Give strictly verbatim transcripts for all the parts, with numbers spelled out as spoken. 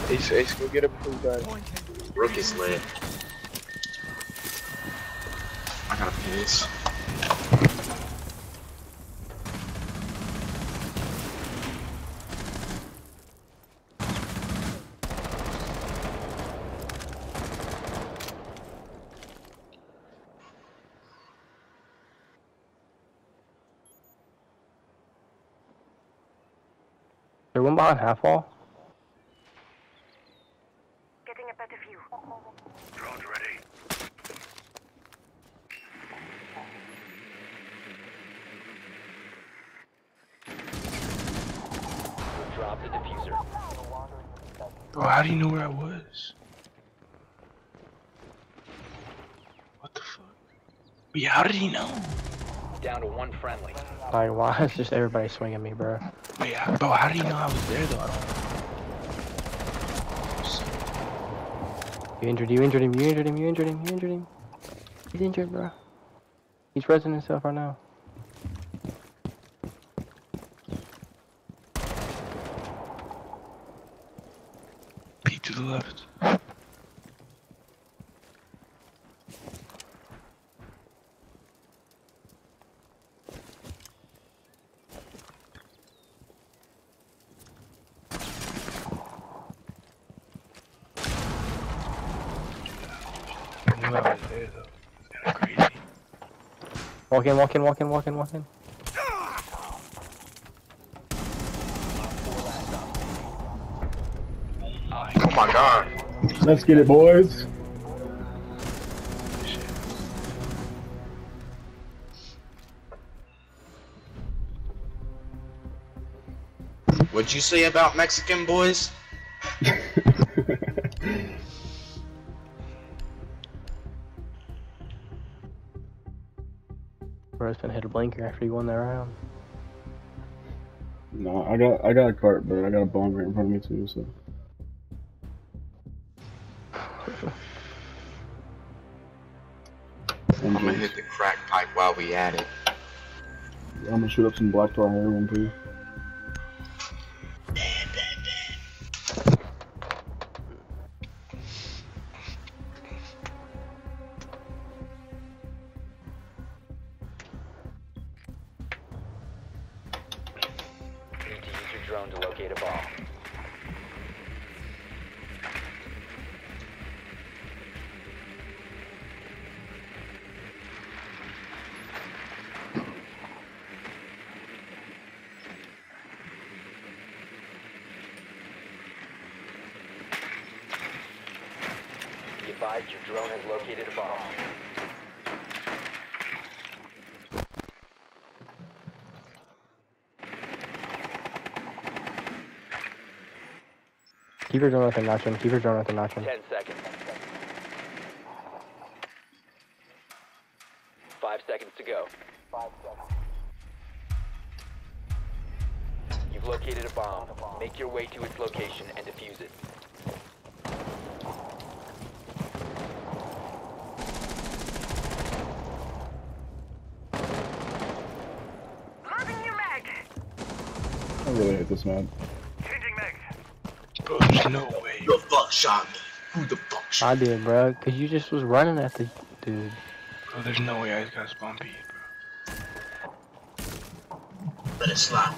Ace, Ace, go get a blue guy. Rook is lit. I gotta pace. There one behind half wall. Getting a better view. Drones ready. Drop the diffuser. Bro, how do you know where I was? What the fuck? But yeah, how did he know? Down to one friendly. Like, why is just everybody swinging me, bro? Wait, how, bro, how did he know I was there though? I don't You injured, you injured him, you injured him, you injured him, you injured him. He's injured, bro. He's resting himself right now. peek to the left. I knew I was there though. It's kinda crazy. Walk in, walk in, walk in, walk in, walk in. Oh my god. Let's get it, boys. What'd you say about Mexican boys? Bro's gonna hit a blinker after he won that round. No, I got I got a cart, but I got a bomb right in front of me too. So I'm gonna hit the crack pipe while we at it. I'm gonna shoot up some black tar heroin too. Need to use your drone to locate a bomb. Be advised your drone has located a bomb. Keep your drone with the notch in, keep your drone with the notch in. Ten seconds. Five seconds to go. Five seconds. You've located a bomb. Make your way to its location and defuse it. Loading new mag. I really hate this man. Changing mags. Bro, there's no way. Who the fuck shot me? Who the fuck shot I did, bro, cause you just was running at the dude. Bro, there's no way I just got spawn beat, bro. me? Let it slide.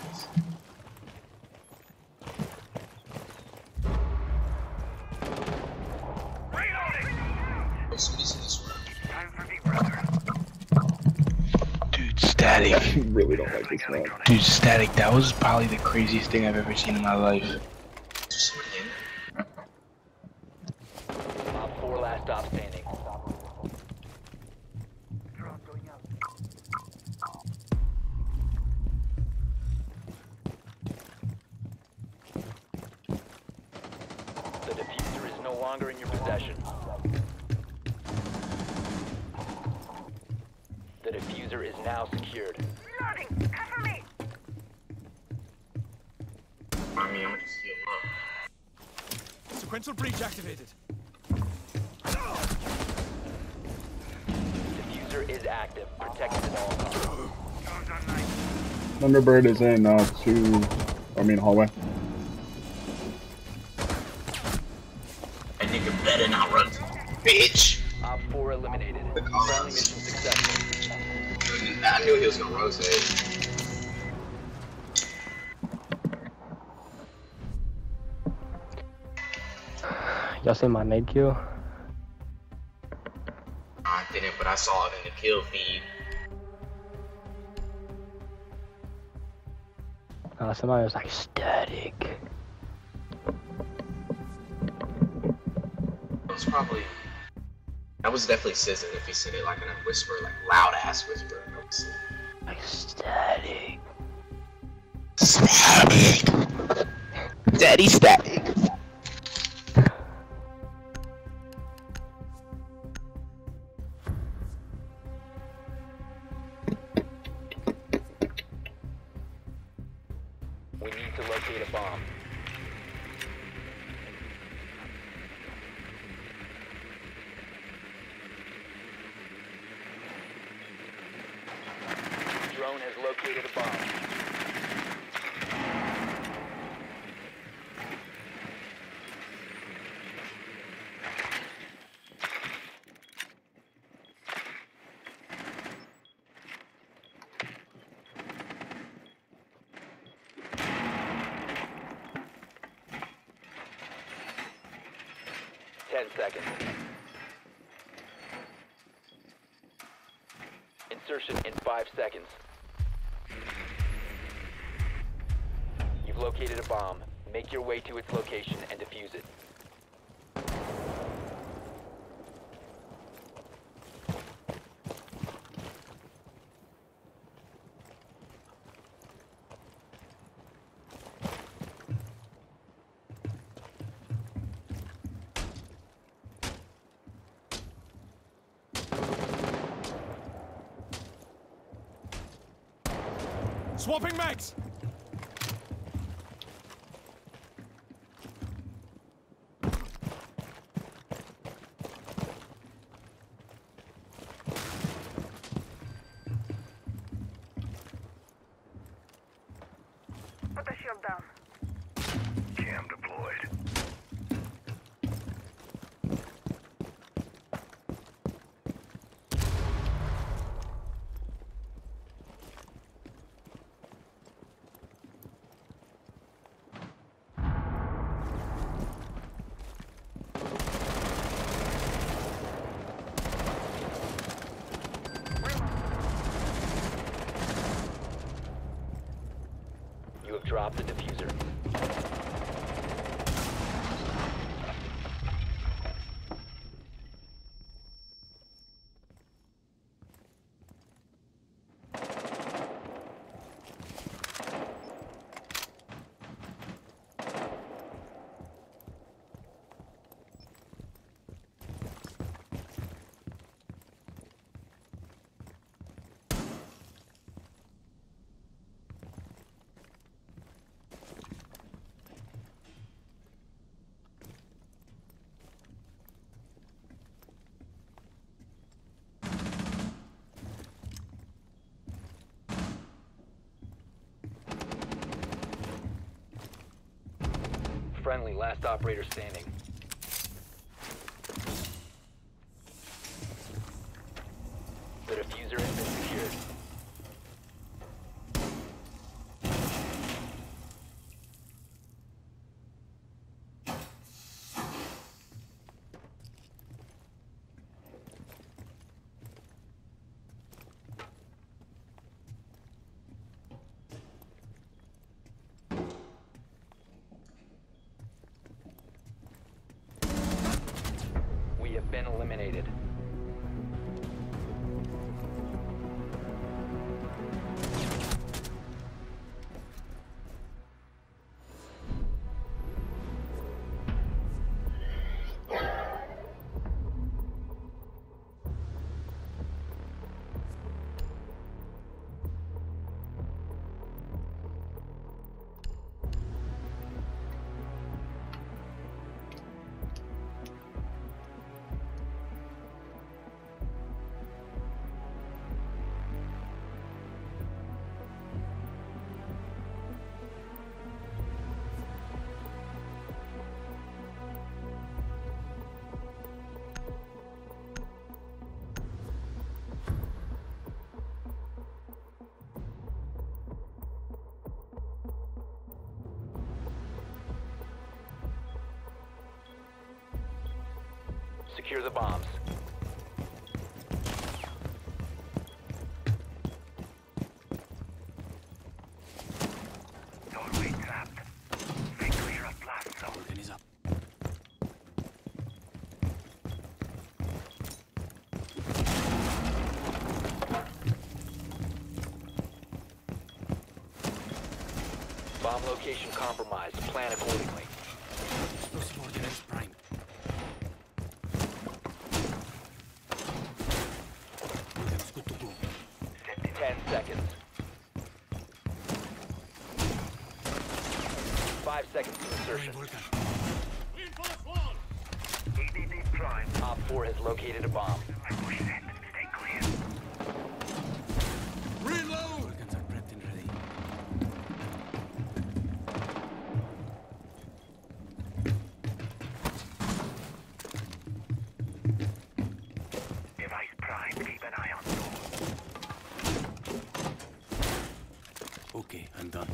Wait, somebody's in this room. Time for deep brother. Dude, static. I really don't like this man. Dude, static. That was probably the craziest thing I've ever seen in my life. Is there somebody in there? Op four last stop standing. Drone going out. The diffuser is no longer in your possession. The diffuser is now secured. Reloading. Cover me. I mean, I'm gonna just heal up. Sequential breach activated. Diffuser is active. Protected at all costs. Drones online. Thunderbird is in uh two. I mean hallway. eliminated. The Friendly cons. mission successful. I knew he was gonna rotate. Y'all see my nade kill? I didn't, but I saw it in the kill feed. Uh, somebody was like, static. It was probably. That was definitely S Z A if he said it like in a whisper, like loud ass whisper. Like, static. Static. Daddy static. We need to locate a bomb. Drone has located a bomb. Ten seconds. Insertion in five seconds. You've located a bomb. Make your way to its location and defuse it. Swapping mags! Put the shield down. Cam deployed. You have dropped the diffuser. Friendly, last operator standing. The diffuser has been secured. We have been eliminated. Secure the bombs. Doorway trapped. Stay clear of blast zone. Organize up. Bomb location compromised. Plan accordingly. Explosive ordnance prime. Ordnance good to go. Ten seconds. Five seconds to insertion. Volcan. E D D prime. Op four has located a bomb. I push it. Stay clear. Reload! Volcans are prepped and ready. Device prime. Keep an eye on door. Okay, I'm done.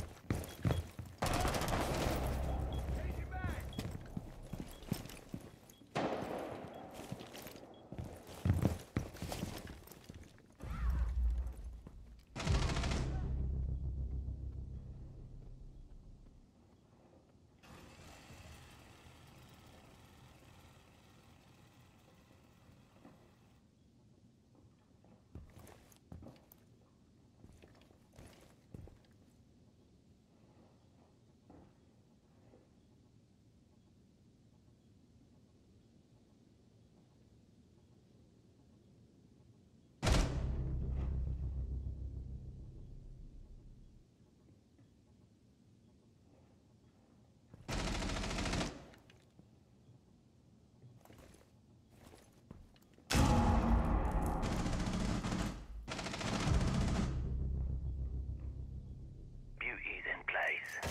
Beauty's in place.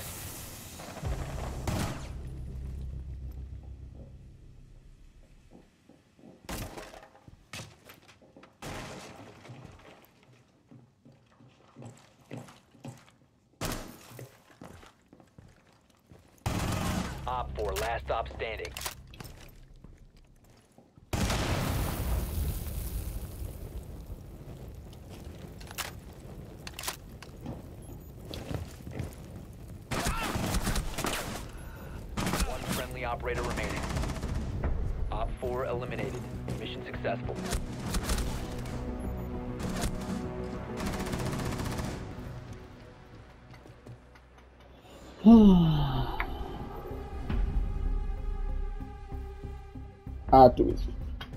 Op four, last stop standing. One friendly operator remaining. Op four eliminated. Mission successful. Ah, tu isso.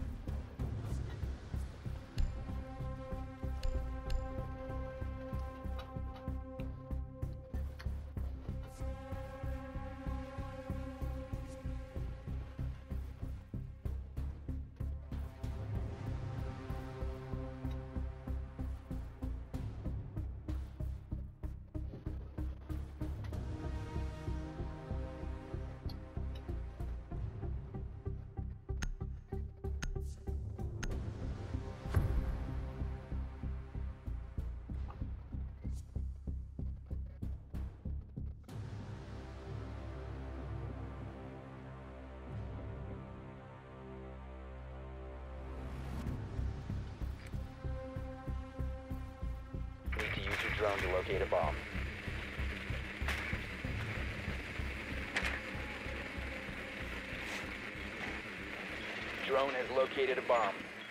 Need to use your drone to locate a bomb. Drone has located a bomb.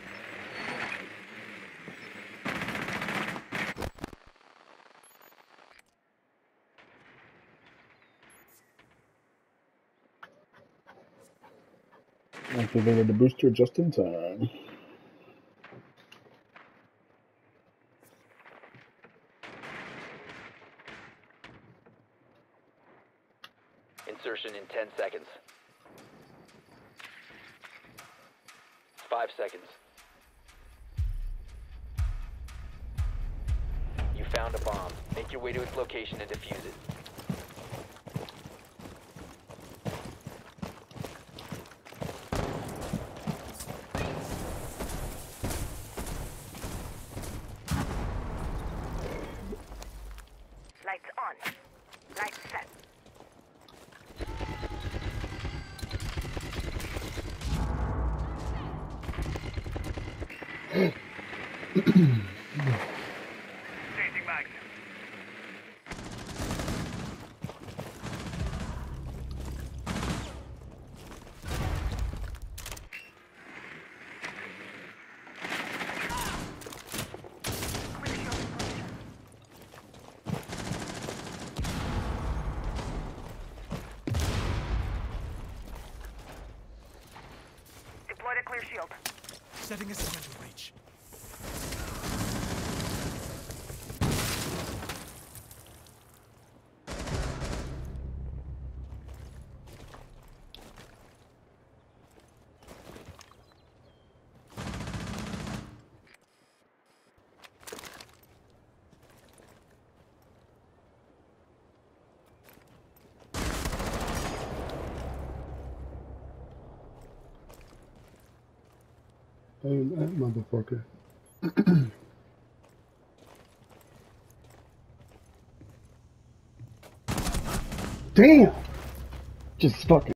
Activated the booster just in time. Insertion in ten seconds. Five seconds. You found a bomb. Make your way to its location and defuse it. Lights on. Lights set. Changing mags. Deployed a clear shield. Setting a center breach. Hey, that motherfucker. Damn! Just fucking.